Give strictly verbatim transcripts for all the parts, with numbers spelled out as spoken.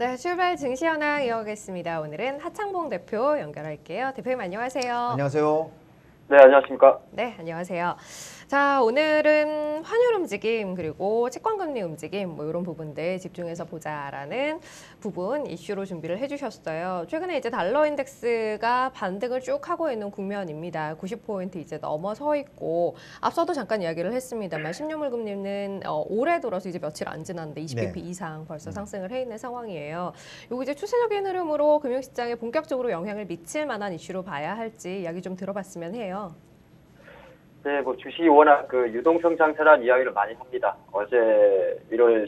네, 출발 증시 현황 이어가겠습니다. 오늘은 하창봉 대표 연결할게요. 대표님 안녕하세요. 안녕하세요. 네, 안녕하십니까. 네, 안녕하세요. 자, 오늘은 환율 움직임 그리고 채권금리 움직임 뭐 이런 부분들 집중해서 보자라는 부분 이슈로 준비를 해주셨어요. 최근에 이제 달러 인덱스가 반등을 쭉 하고 있는 국면입니다. 구십 포인트 이제 넘어서 있고 앞서도 잠깐 이야기를 했습니다만 십 년물 금리는 어, 올해 들어서 이제 며칠 안 지났는데 이십 비피 네. 이상 벌써 상승을 해 있는 상황이에요. 요거 이제 추세적인 흐름으로 금융시장에 본격적으로 영향을 미칠 만한 이슈로 봐야 할지 이야기 좀 들어봤으면 해요. 네, 뭐 주식이 워낙 그 유동성 장세라는 이야기를 많이 합니다. 어제 일월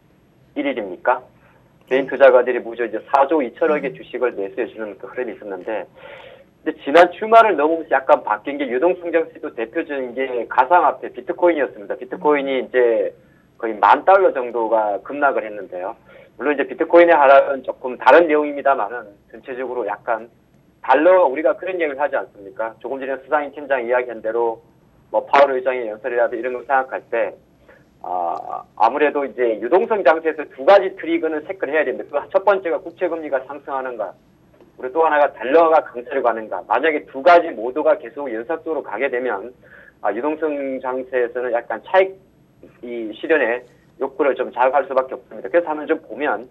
십일일입니까? 개인 투자가들이 무려 이제 사조 이천억의 주식을 매수해 주는 그 흐름이 있었는데, 근데 지난 주말을 넘으면서 약간 바뀐 게 유동성 장세도 대표적인 게 가상화폐 비트코인이었습니다. 비트코인이 이제 거의 만 달러 정도가 급락을 했는데요. 물론 이제 비트코인의 하락은 조금 다른 내용입니다만은 전체적으로 약간 달러 우리가 그런 얘기를 하지 않습니까? 조금 전에 수상인 팀장 이야기한 대로 뭐 파월 의장의 연설이라도 이런 걸 생각할 때 아, 아무래도 이제 유동성 장세에서 두 가지 트리거는 체크를 해야 됩니다. 그 첫 번째가 국채금리가 상승하는가, 그리고 또 하나가 달러가 강세로 가는가. 만약에 두 가지 모두가 계속 연속적으로 가게 되면 아, 유동성 장세에서는 약간 차익 이 실현의 욕구를 좀 자극할 수밖에 없습니다. 그래서 한번 좀 보면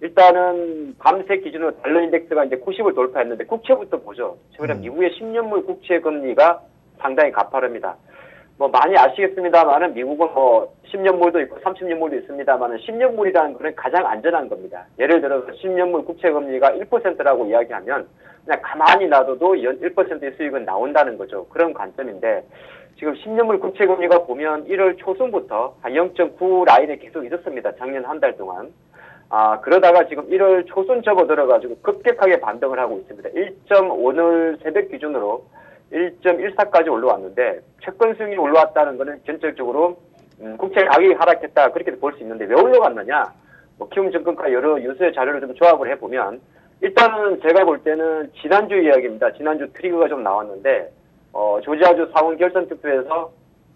일단은 밤새 기준으로 달러 인덱스가 이제 구십을 돌파했는데 국채부터 보죠. 최근에 음. 미국의 십 년물 국채 금리가 상당히 가파릅니다. 뭐 많이 아시겠습니다만은 미국은 뭐 십 년물도 있고 삼십 년물도 있습니다만은 십 년물이라는 것은 가장 안전한 겁니다. 예를 들어서 십 년물 국채 금리가 일 퍼센트라고 이야기하면 그냥 가만히 놔둬도 연 일 퍼센트의 수익은 나온다는 거죠. 그런 관점인데 지금 십 년물 국채 금리가 보면 일월 초순부터 한 영 점 구 라인에 계속 있었습니다. 작년 한 달 동안. 아, 그러다가 지금 일월 초순 접어들어가지고 급격하게 반등을 하고 있습니다. 일 점 오늘 새벽 기준으로 일 점 일사까지 올라왔는데 채권 수익이 올라왔다는 것은 전적적으로 음, 국채 가격이 하락했다 그렇게 볼 수 있는데 왜 올라갔느냐? 뭐 키움증권과 여러 유수의 자료를 좀 조합을 해보면 일단은 제가 볼 때는 지난주 이야기입니다. 지난주 트리거가 좀 나왔는데 어, 조지아주 상원 결선 투표에서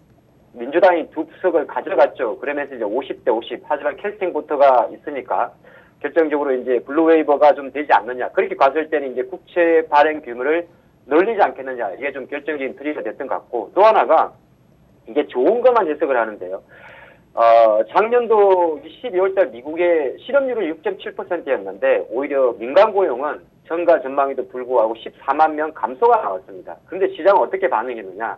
민주당이 두 수석을 가져갔죠. 그러면서 이제 오십 대 오십. 하지만 캐스팅 보트가 있으니까 결정적으로 이제 블루웨이버가 좀 되지 않느냐. 그렇게 봤을 때는 이제 국채 발행 규모를 늘리지 않겠느냐. 이게 좀 결정적인 트리가 됐던 것 같고, 또 하나가 이게 좋은 것만 해석을 하는데요. 어, 작년도 십이월 달 미국의 실업률은 육 점 칠 퍼센트였는데 오히려 민간 고용은 전가 전망에도 불구하고 십사만 명 감소가 나왔습니다. 그런데 시장은 어떻게 반응했느냐.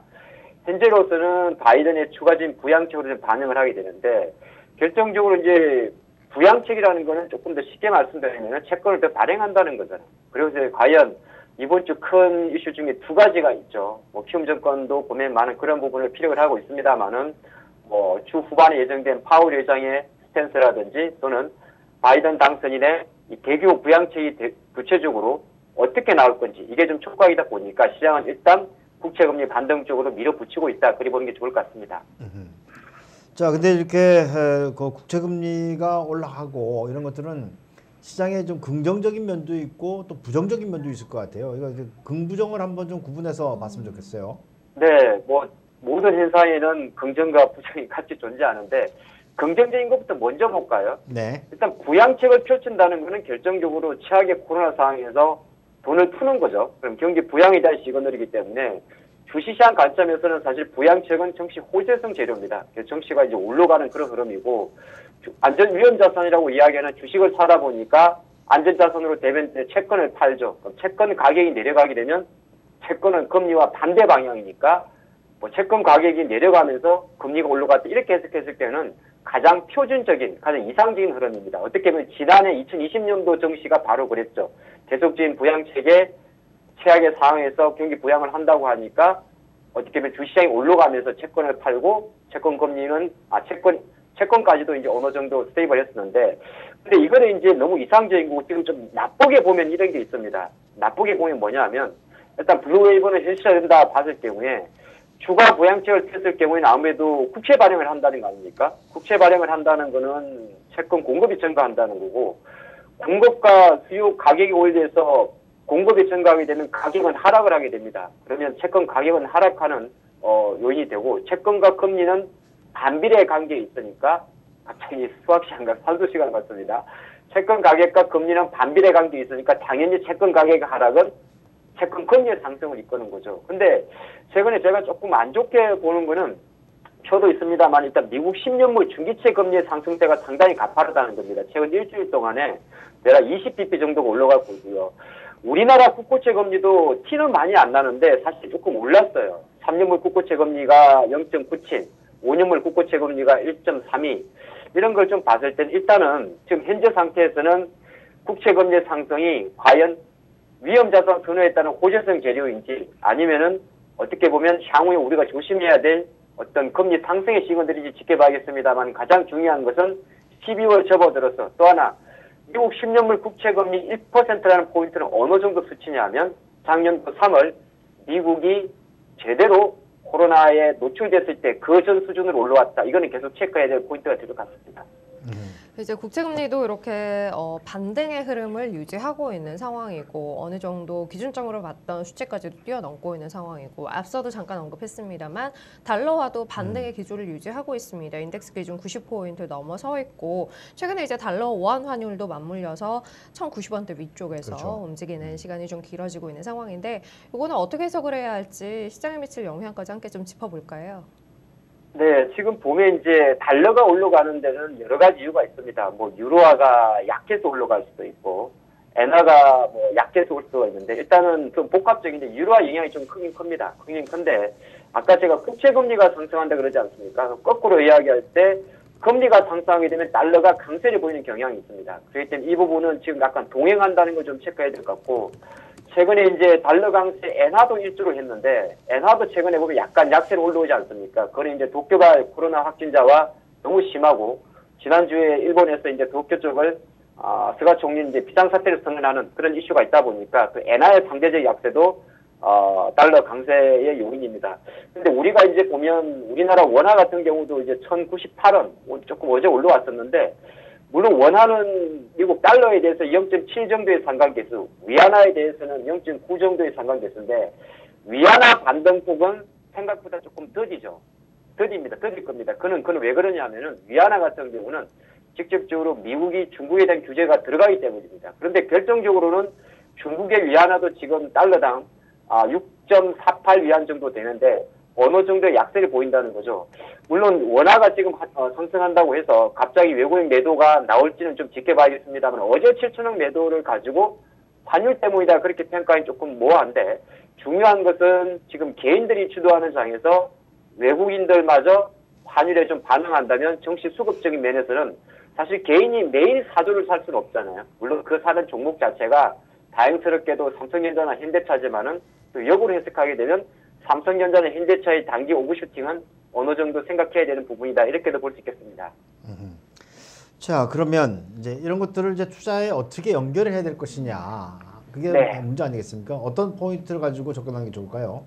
현재로서는 바이든의 추가적인 부양책으로 좀 반응을 하게 되는데, 결정적으로 이제 부양책이라는 거는 조금 더 쉽게 말씀드리면 채권을 더 발행한다는 거잖아요. 그리고 이제 과연 이번 주 큰 이슈 중에 두 가지가 있죠. 뭐 키움증권도 보면 많은 그런 부분을 피력을 하고 있습니다만은 뭐 주 후반에 예정된 파월 의장의 스탠스라든지 또는 바이든 당선인의 이 대규모 부양책이 대, 구체적으로 어떻게 나올 건지 이게 좀 촉각이다 보니까 시장은 일단 국채금리 반등 쪽으로 밀어붙이고 있다. 그리 보는 게 좋을 것 같습니다. 으흠. 자, 근데 이렇게 그 국채금리가 올라가고 이런 것들은 시장에 좀 긍정적인 면도 있고 또 부정적인 면도 있을 것 같아요. 이거 긍부정을 한번 좀 구분해서 봤으면 좋겠어요. 네, 뭐 모든 현상에는 긍정과 부정이 같이 존재하는데 긍정적인 것부터 먼저 볼까요? 네. 일단 부양책을 펼친다는 것은 결정적으로 최악의 코로나 상황에서 돈을 푸는 거죠. 그럼 경기 부양에 대한 시그널이기 때문에 주시시장 관점에서는 사실 부양책은 정시 호재성 재료입니다. 정시가 이제 올라가는 그런 흐름이고, 안전 위험 자산이라고 이야기하는 주식을 사다 보니까 안전 자산으로 되면 채권을 팔죠. 그럼 채권 가격이 내려가게 되면 채권은 금리와 반대 방향이니까 뭐 채권 가격이 내려가면서 금리가 올라갔다 이렇게 해석했을 때는 가장 표준적인, 가장 이상적인 흐름입니다. 어떻게 보면 지난해 이천이십 년도 정시가 바로 그랬죠. 계속적인 부양책에 최악의 상황에서 경기 부양을 한다고 하니까 어떻게 보면 주시장이 올라가면서 채권을 팔고 채권 금리는 아 채권 채권까지도 이제 어느 정도 스테이블 했었는데, 근데 이거는 이제 너무 이상적인 거고 지금 좀 나쁘게 보면 이런 게 있습니다. 나쁘게 보면 뭐냐면 일단 블루웨이브는 현실화된다 봤을 경우에 추가 부양책을 폈을 경우에는 아무래도 국채 발행을 한다는 거 아닙니까? 국채 발행을 한다는 거는 채권 공급이 증가한다는 거고, 공급과 수요 가격이 오히려서 공급이 증가하게 되면 가격은 하락을 하게 됩니다. 그러면 채권 가격은 하락하는 어, 요인이 되고, 채권과 금리는 반비례 관계에 있으니까 갑자기 수학 시간과 산수 시간 같습니다. 채권 가격과 금리는 반비례 관계 있으니까 당연히 채권 가격 하락은 채권 금리의 상승을 이끄는 거죠. 근데 최근에 제가 조금 안 좋게 보는 거는 표도 있습니다만 일단 미국 십 년물 중기채 금리의 상승세가 상당히 가파르다는 겁니다. 최근 일주일 동안에 대략 이십 비피 정도가 올라가고 있고요. 우리나라 국고채 금리도 티는 많이 안 나는데 사실 조금 올랐어요. 삼 년물 국고채 금리가 영 점 구칠, 오 년물 국고채 금리가 일 점 삼이 이런 걸 좀 봤을 땐 일단은 지금 현재 상태에서는 국채 금리 상승이 과연 위험자산 선호에 따른 호재성 재료인지 아니면은 어떻게 보면 향후에 우리가 조심해야 될 어떤 금리 상승의 시그널인지 지켜봐야겠습니다만 가장 중요한 것은 십이월 접어들어서 또 하나 미국 십 년물 국채금리 일 퍼센트라는 포인트는 어느 정도 수치냐 하면 작년도 삼월 미국이 제대로 코로나에 노출됐을 때 그 전 수준으로 올라왔다. 이거는 계속 체크해야 될 포인트가 될 것 같습니다. 이제 국채금리도 이렇게 어, 반등의 흐름을 유지하고 있는 상황이고 어느 정도 기준점으로 봤던 수치까지도 뛰어넘고 있는 상황이고 앞서도 잠깐 언급했습니다만 달러화도 반등의 기조를 유지하고 있습니다. 인덱스 기준 구십 포인트 넘어서 있고 최근에 이제 달러 원 환율도 맞물려서 천구십 원대 위쪽에서 그렇죠. 움직이는 시간이 좀 길어지고 있는 상황인데 이거는 어떻게 해석을 해야 할지 시장에 미칠 영향까지 함께 좀 짚어볼까요? 네, 지금 보면 이제 달러가 올라가는 데는 여러 가지 이유가 있습니다. 뭐 유로화가 약해서 올라갈 수도 있고, 엔화가 뭐 약해서 올 수가 있는데 일단은 좀 복합적인데 유로화 영향이 좀 크긴 큽니다. 크긴 큰데 아까 제가 국채 금리가 상승한다 그러지 않습니까? 거꾸로 이야기할 때 금리가 상승하게 되면 달러가 강세를 보이는 경향이 있습니다. 그렇기 때문에 이 부분은 지금 약간 동행한다는 걸 좀 체크해야 될 것 같고. 최근에 이제 달러 강세 엔화도 일주를 했는데 엔화도 최근에 보면 약간 약세로 올라오지 않습니까? 그건 이제 도쿄가 코로나 확진자와 너무 심하고 지난주에 일본에서 이제 도쿄 쪽을 아, 스가 총리 이제 비상사태를 선언하는 그런 이슈가 있다 보니까 그 엔화의 상대적 약세도 어, 달러 강세의 요인입니다. 근데 우리가 이제 보면 우리나라 원화 같은 경우도 이제 천구십팔 원 조금 어제 올라왔었는데 물론 원화는 미국 달러에 대해서 영 점 칠 정도의 상관계수, 위안화에 대해서는 영 점 구 정도의 상관계수인데 위안화 반등폭은 생각보다 조금 더디죠. 더딥니다. 더딜 겁니다. 그는 그는 왜 그러냐면은 위안화 같은 경우는 직접적으로 미국이 중국에 대한 규제가 들어가기 때문입니다. 그런데 결정적으로는 중국의 위안화도 지금 달러당 육 점 사팔 위안 정도 되는데 어느 정도의 약세를 보인다는 거죠. 물론 원화가 지금 상승한다고 해서 갑자기 외국인 매도가 나올지는 좀 지켜봐야겠습니다만 어제 칠천억 매도를 가지고 환율 때문이다 그렇게 평가하기 조금 모호한데 중요한 것은 지금 개인들이 주도하는 장에서 외국인들마저 환율에 좀 반응한다면 정시 수급적인 면에서는 사실 개인이 매일 사주를 살 수는 없잖아요. 물론 그 사는 종목 자체가 다행스럽게도 삼성전자나 현대차지만은 또 역으로 해석하게 되면 삼성전자나 현대차의 단기 오버슈팅은 어느 정도 생각해야 되는 부분이다. 이렇게도 볼 수 있겠습니다. 음. 자, 그러면 이제 이런 것들을 이제 투자에 어떻게 연결을 해야 될 것이냐. 그게 네. 문제 아니겠습니까? 어떤 포인트를 가지고 접근하는 게 좋을까요?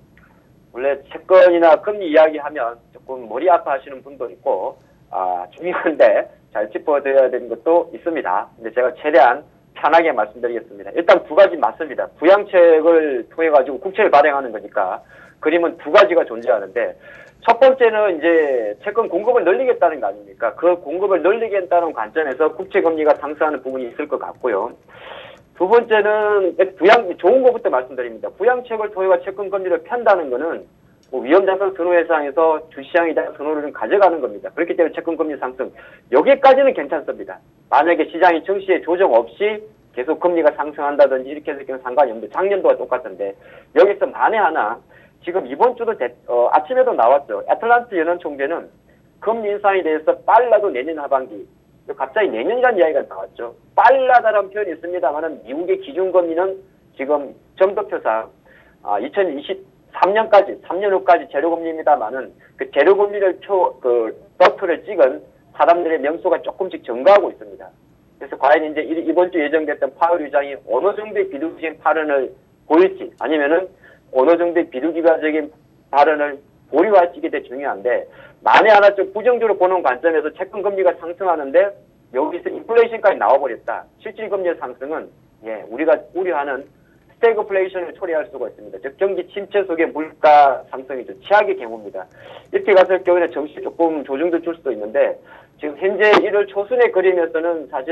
원래 채권이나 금리 이야기하면 조금 머리 아파하시는 분도 있고 아, 중요한데 잘 짚어드려야 되는 것도 있습니다. 근데 제가 최대한 편하게 말씀드리겠습니다. 일단 두 가지 맞습니다. 부양책을 통해 가지고 국채를 발행하는 거니까 그림은 두 가지가 존재하는데 첫 번째는 이제 채권 공급을 늘리겠다는 거 아닙니까? 그 공급을 늘리겠다는 관점에서 국채 금리가 상승하는 부분이 있을 것 같고요. 두 번째는 부양 좋은 것부터 말씀드립니다. 부양책을 통해 채권 금리를 편다는 거는 뭐 위험자산 선호회사에서 주시장에 대한 선호를 좀 가져가는 겁니다. 그렇기 때문에 채권 금리 상승 여기까지는 괜찮습니다. 만약에 시장이 정시에 조정 없이 계속 금리가 상승한다든지 이렇게 해서 상관이 없는데 작년도와 똑같은데 여기서 만에 하나 지금 이번 주도 대, 어, 아침에도 나왔죠. 애틀란트 연원총재는 금리 인상에 대해서 빨라도 내년 하반기 갑자기 내년이라는 이야기가 나왔죠. 빨라다라는 표현이 있습니다만 미국의 기준금리는 지금 점도표상 아, 이천이십삼 년까지 삼 년 후까지 제로금리입니다만은 그 제로금리를 표, 그 더트를 찍은 사람들의 명수가 조금씩 증가하고 있습니다. 그래서 과연 이제 이번 주 예정됐던 파월 의장이 어느 정도의 비둘기적인 발언을 보일지 아니면은 어느 정도의 비둘기적인 발언을 보류할지 이게 되게 중요한데 만에 하나 좀 부정적으로 보는 관점에서 채권 금리가 상승하는데 여기서 인플레이션까지 나와버렸다. 실질금리의 상승은 예 우리가 우려하는 스태그플레이션을 초래할 수가 있습니다. 즉 경기 침체 속의 물가 상승이죠. 최악의 경우입니다. 이렇게 갔을 경우에는 정시 조금 조정도 줄 수도 있는데 지금 현재 일월 초순에 그림에서는 사실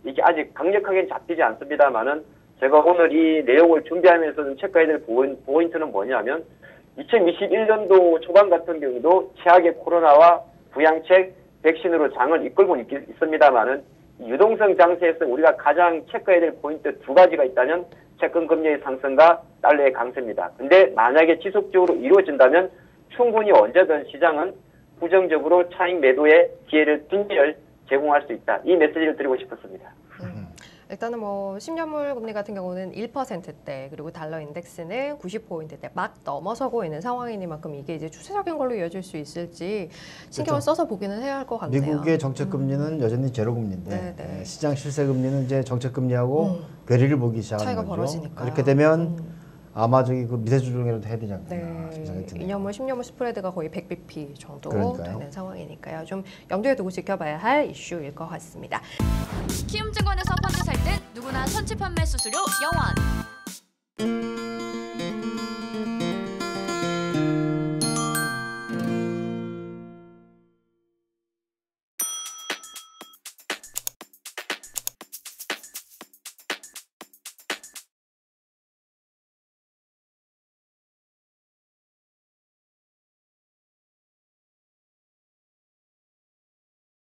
이게 아직 강력하게 잡히지 않습니다만은 제가 오늘 이 내용을 준비하면서 체크해야 될 포인트는 뭐냐면 이천이십일 년도 초반 같은 경우도 최악의 코로나와 부양책, 백신으로 장을 이끌고 있, 있습니다만은 유동성 장세에서 우리가 가장 체크해야 될 포인트 두 가지가 있다면 채권 금리의 상승과 달러의 강세입니다. 근데 만약에 지속적으로 이루어진다면 충분히 언제든 시장은 부정적으로 차익 매도의 기회를 빈기를 제공할 수 있다. 이 메시지를 드리고 싶었습니다. 음. 일단은 뭐 십 년물 금리 같은 경우는 일 퍼센트대 그리고 달러 인덱스는 구십 포인트대 막 넘어서고 있는 상황이니만큼 이게 이제 추세적인 걸로 이어질 수 있을지 신경을 그렇죠. 써서 보기는 해야 할 것 같네요. 미국의 정책 금리는 음. 여전히 제로 금리인데 네, 네. 시장 실세 금리는 이제 정책 금리하고 음. 괴리를 보기 시작하는 차이가 거죠. 벌어지니까요. 이렇게 되면 음. 아마 저기 그 미세 조정이라도 해야 되지 않나 네, 생각이 드네요. 이 년물, 십 년물 스프레드가 거의 백 비피 정도 그러니까요. 되는 상황이니까요. 좀 염두에 두고 지켜봐야 할 이슈일 것 같습니다. 키움증권에서 펀드 살 땐 누구나 선취 판매 수수료 영원.